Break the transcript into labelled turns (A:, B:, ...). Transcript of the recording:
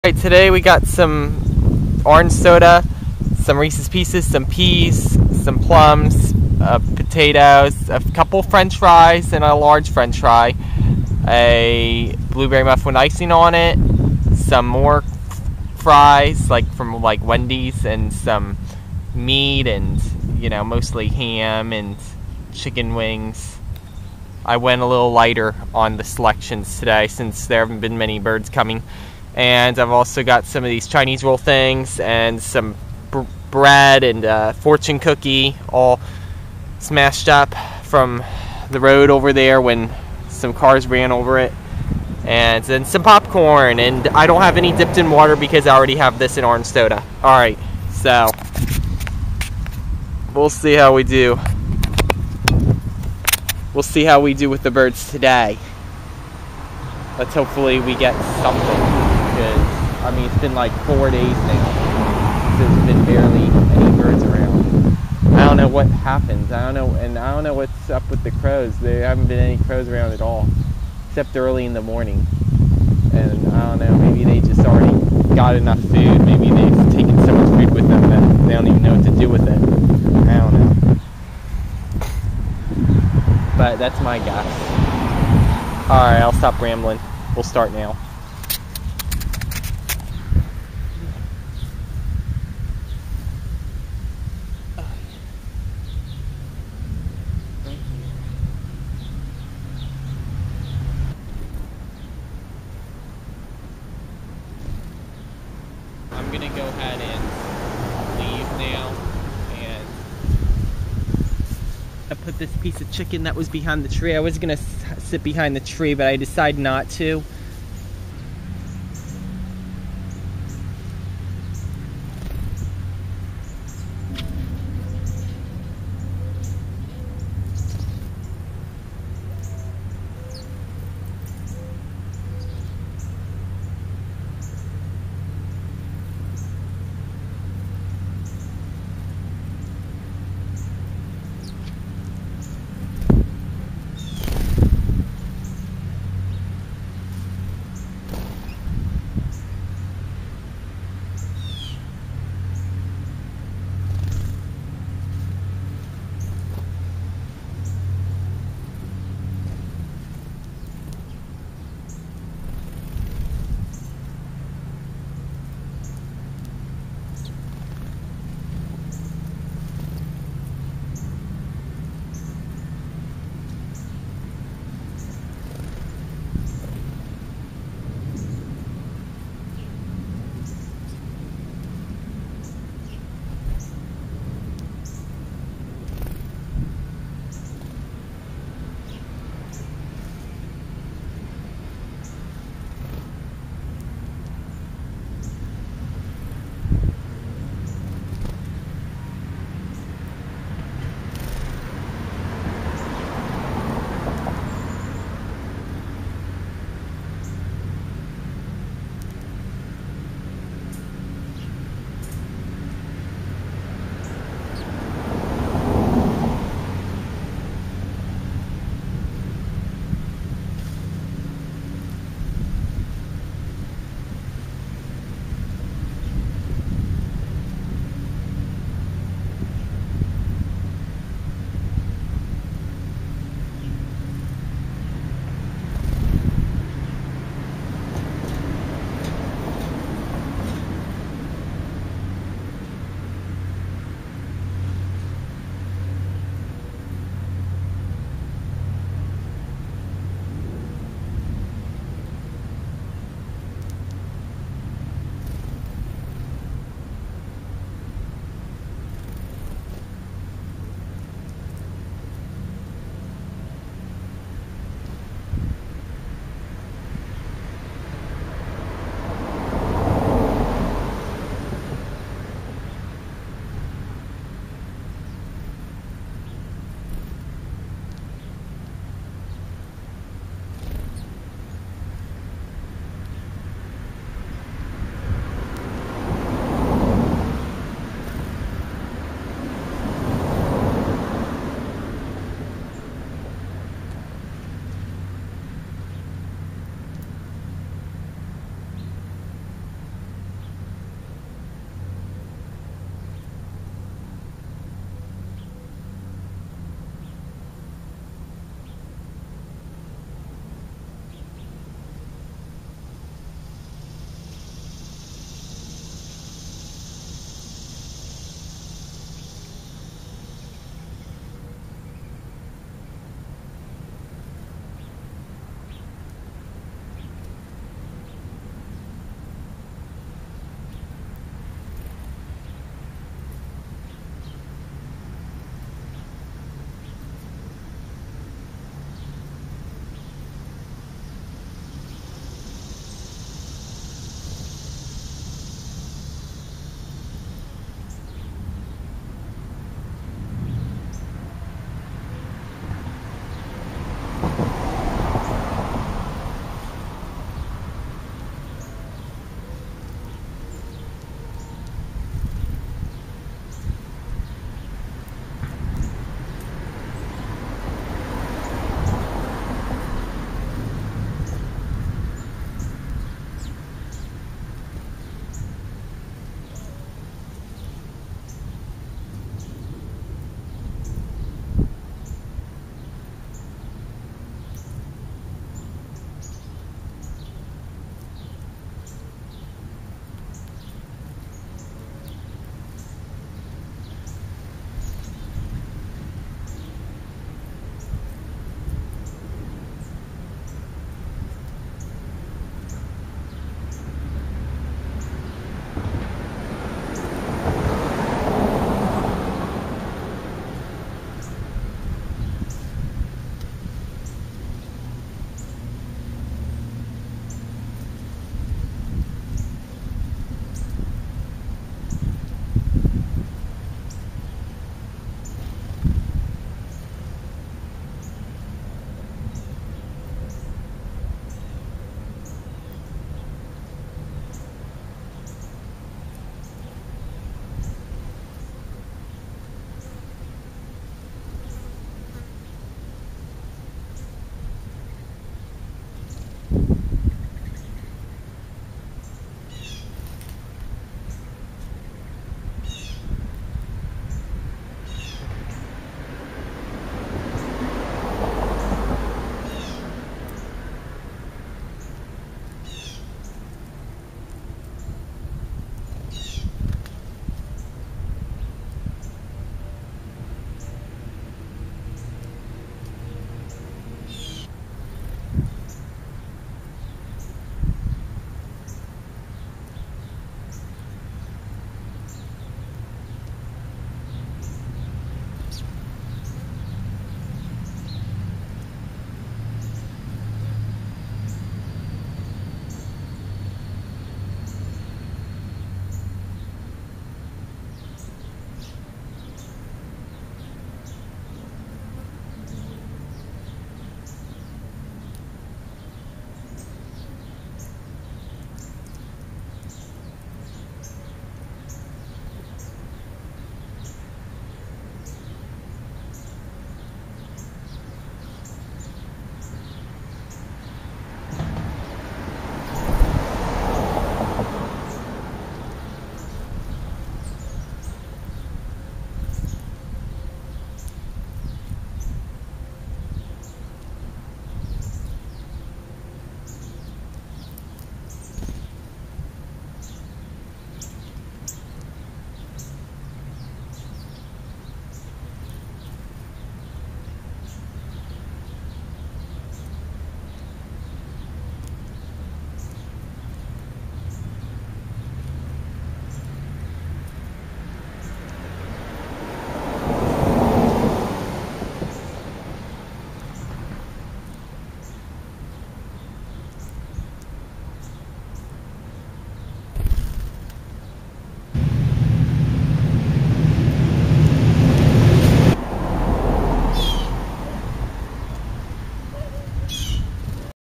A: Alright, today we got some orange soda, some Reese's Pieces, some peas, some plums, potatoes, a couple french fries and a large french fry, a blueberry muffin with icing on it, some more fries from Wendy's, and some meat and mostly ham and chicken wings. I went a little lighter on the selections today since there haven't been many birds coming. And I've also got some of these Chinese roll things and some bread and fortune cookie all smashed up from the road over there when some cars ran over it. And then some popcorn, and I don't have any dipped in water because I already have this in orange soda. Alright, so we'll see how we do. We'll see how we do with the birds today. Let's hopefully we get something. I mean, it's been like 4 days now. So there's been barely any birds around. I don't know what happened. I don't know what's up with the crows. There haven't been any crows around at all, except early in the morning. And I don't know, maybe they just already got enough food. Maybe they've taken so much food with them that they don't even know what to do with it. I don't know. But that's my guess. Alright, I'll stop rambling. We'll start now. I'm gonna go ahead and leave now, and I put this piece of chicken that was behind the tree. I was gonna sit behind the tree, but I decided not to.